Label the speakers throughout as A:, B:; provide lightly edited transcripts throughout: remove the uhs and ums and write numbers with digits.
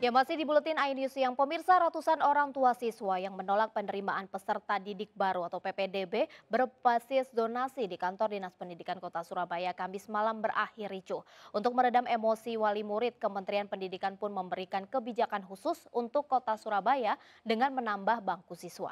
A: Ya, masih di Buletin iNews yang pemirsa, ratusan orang tua siswa yang menolak penerimaan peserta didik baru atau PPDB berbasis donasi di kantor Dinas Pendidikan Kota Surabaya Kamis malam berakhir ricuh. Untuk meredam emosi wali murid, Kementerian Pendidikan pun memberikan kebijakan khusus untuk Kota Surabaya dengan menambah bangku siswa.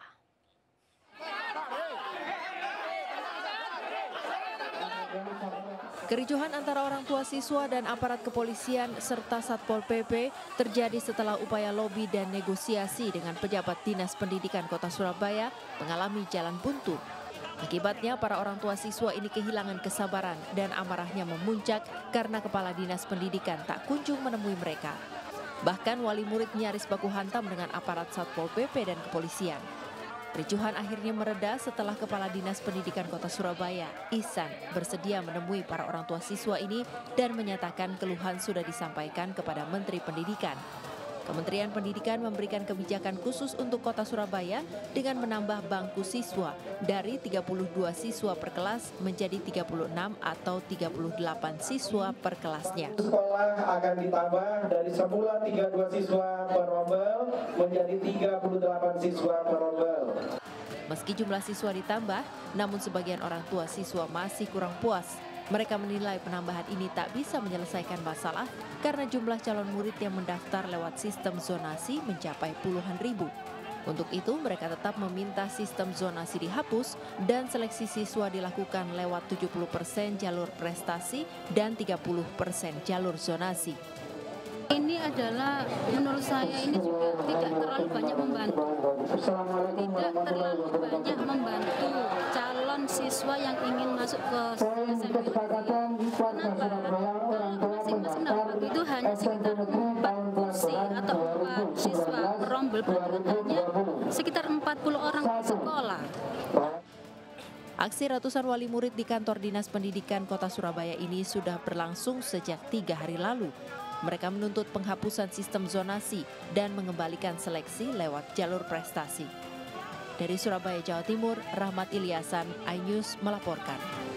B: Kericuhan antara orang tua siswa dan aparat kepolisian serta Satpol PP terjadi setelah upaya lobi dan negosiasi dengan pejabat Dinas Pendidikan Kota Surabaya mengalami jalan buntu. Akibatnya para orang tua siswa ini kehilangan kesabaran dan amarahnya memuncak karena kepala Dinas Pendidikan tak kunjung menemui mereka. Bahkan wali murid nyaris baku hantam dengan aparat Satpol PP dan kepolisian. Kericuhan akhirnya mereda setelah Kepala Dinas Pendidikan Kota Surabaya, Ihsan, bersedia menemui para orang tua siswa ini dan menyatakan keluhan sudah disampaikan kepada Menteri Pendidikan. Kementerian Pendidikan memberikan kebijakan khusus untuk Kota Surabaya dengan menambah bangku siswa dari 32 siswa per kelas menjadi 36 atau 38 siswa per kelasnya.
C: Sekolah akan ditambah dari semula 32 siswa per rombel menjadi 38 siswa per rombel.
B: Meski jumlah siswa ditambah, namun sebagian orang tua siswa masih kurang puas. Mereka menilai penambahan ini tak bisa menyelesaikan masalah karena jumlah calon murid yang mendaftar lewat sistem zonasi mencapai puluhan ribu. Untuk itu, mereka tetap meminta sistem zonasi dihapus dan seleksi siswa dilakukan lewat 70% jalur prestasi dan 30% jalur zonasi.
D: Ini adalah menurut saya ini juga tidak terlalu banyak membantu. Tidak terlalu banyak membantu calon siswa yang ingin masuk ke SMP. Kenapa? Kalau masing-masing dapat itu hanya sekitar 4 kursi atau 4 siswa rombel, berarti hanya sekitar 40 orang sekolah.
B: Aksi ratusan wali murid di kantor Dinas Pendidikan Kota Surabaya ini sudah berlangsung sejak 3 hari lalu. Mereka menuntut penghapusan sistem zonasi dan mengembalikan seleksi lewat jalur prestasi. Dari Surabaya, Jawa Timur, Rahmat Ilyasan, iNews melaporkan.